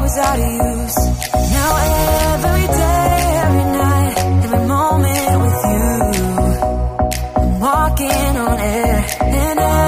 was out of use. Now every day, every night, every moment with you, I'm walking on air and air.